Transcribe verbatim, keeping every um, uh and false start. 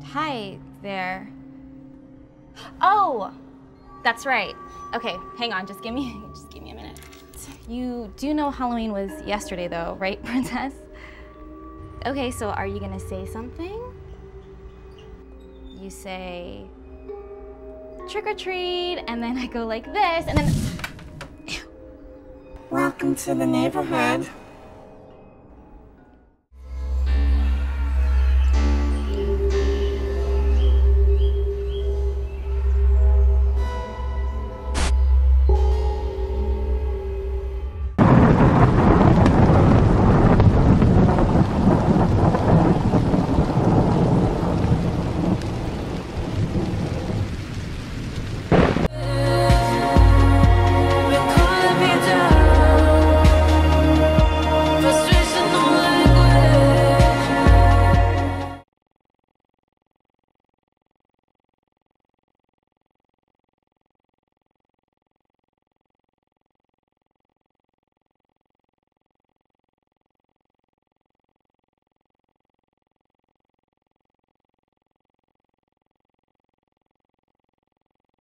Hi there. Oh, that's right. Okay, hang on, just give me, just give me a minute. You do know Halloween was yesterday though, right, Princess? Okay, so are you gonna say something? You say, trick or treat, and then I go like this, and then... Welcome to the neighborhood.